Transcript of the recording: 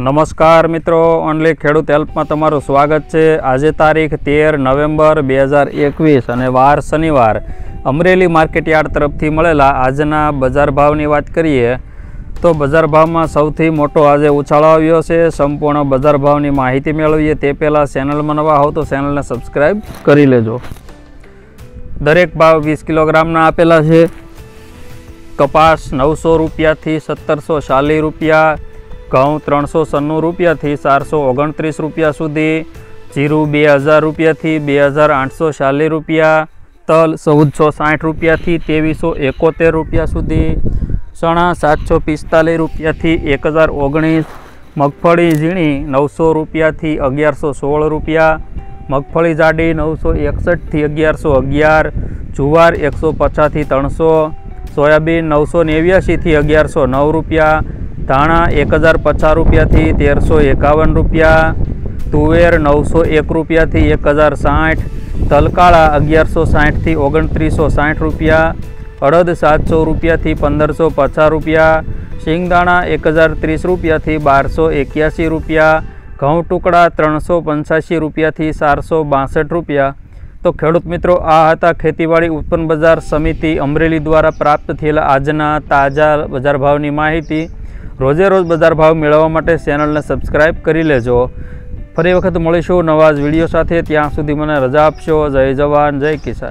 नमस्कार मित्रों, only खेडूत help में तमारुं स्वागत है। आज तारीख 13 नवेम्बर 2021 और वार शनिवार अमरेली मार्केट यार्ड तरफ मळेला आजना बजार भावनी बात करिए तो बजार भाव में सौथी मोटो आज उछाळो आव्यो छे। संपूर्ण बजार भावनी माहिती मेळवीए ते पहेला चेनल में नवा हो तो चेनल ने सब्सक्राइब करी लेजो। दरेक भाव 20 किलोग्रामना आपेला छे। कपास 900 रुपया थी 1740 रुपया, घऊँ 396 रुपया थी 429 रुपया सुधी, जीरु 2000 रुपया थी 2840 रुपया, तल 1460 रुपया थी 2371 रुपया सुधी, चना 745 रुपया थी 1019, मगफड़ी झीणी 900 रुपया थी 1116 रुपया, मगफड़ी जाडी 961 थी 1111, जुवार 150 थी 300, सोयाबीन 989 थी 1109 रुपया, धाणा 1050 रुपया थी 1351 रुपया, तुवेर 901 रुपया थी 1060, तलकाड़ा 1160 थी 2960 रुपया, अड़द 700 रुपया थी 1550 रुपया, सींगदाणा 1030 रुपया थी 1281 रुपया, घऊँ टुकड़ा 385 रुपया थी 462 रुपया। तो खेडूत मित्रों, आ हता खेतीवाड़ी उत्पन्न बजार समिति अमरेली द्वारा प्राप्त थयेला आजना ताजा बजार भावनी माहिती। रोजे रोज बजार भाव मेळववा माटे चेनल ने सब्सक्राइब करी लेजो। फरी वखत मळीशुं नवा ज विडियो साथे, त्यां सुधी मने रजा आपशो। जय जवान जय किसान।